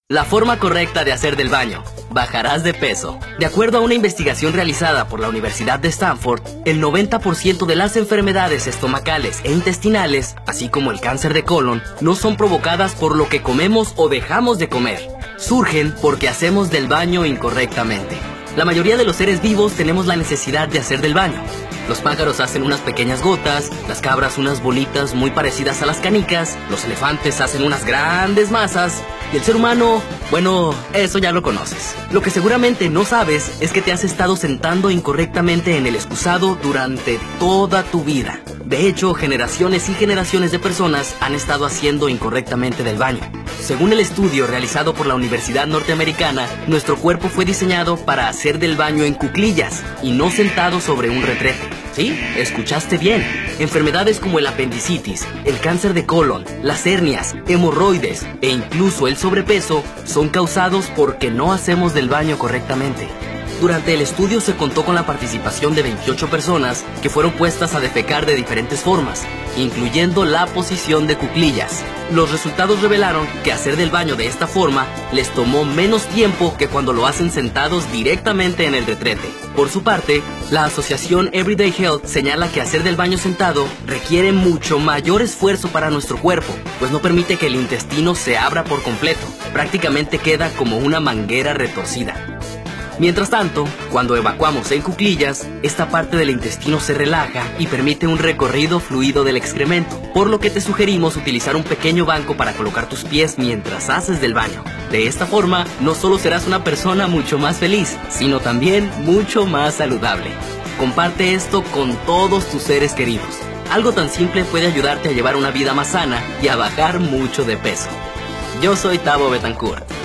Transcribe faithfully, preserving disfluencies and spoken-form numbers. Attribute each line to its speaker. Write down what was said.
Speaker 1: La forma correcta de hacer del baño. Bajarás de peso. De acuerdo a una investigación realizada por la Universidad de Stanford, el noventa por ciento de las enfermedades estomacales e intestinales, así como el cáncer de colon, no son provocadas por lo que comemos o dejamos de comer. Surgen porque hacemos del baño incorrectamente. La mayoría de los seres vivos tenemos la necesidad de hacer del baño. Los pájaros hacen unas pequeñas gotas, las cabras unas bolitas muy parecidas a las canicas, los elefantes hacen unas grandes masas, y el ser humano, bueno, eso ya lo conoces. Lo que seguramente no sabes es que te has estado sentando incorrectamente en el excusado durante toda tu vida. De hecho, generaciones y generaciones de personas han estado haciendo incorrectamente del baño. Según el estudio realizado por la Universidad Norteamericana, nuestro cuerpo fue diseñado para hacer del baño en cuclillas y no sentado sobre un retrete. ¿Sí? Escuchaste bien. Enfermedades como el apendicitis, el cáncer de colon, las hernias, hemorroides e incluso el sobrepeso son causados porque no hacemos del baño correctamente. Durante el estudio se contó con la participación de veintiocho personas que fueron puestas a defecar de diferentes formas, incluyendo la posición de cuclillas. Los resultados revelaron que hacer del baño de esta forma les tomó menos tiempo que cuando lo hacen sentados directamente en el retrete. Por su parte, la asociación Everyday Health señala que hacer del baño sentado requiere mucho mayor esfuerzo para nuestro cuerpo, pues no permite que el intestino se abra por completo. Prácticamente queda como una manguera retorcida. Mientras tanto, cuando evacuamos en cuclillas, esta parte del intestino se relaja y permite un recorrido fluido del excremento, por lo que te sugerimos utilizar un pequeño banco para colocar tus pies mientras haces del baño. De esta forma, no solo serás una persona mucho más feliz, sino también mucho más saludable. Comparte esto con todos tus seres queridos. Algo tan simple puede ayudarte a llevar una vida más sana y a bajar mucho de peso. Yo soy Tavo Betancourt.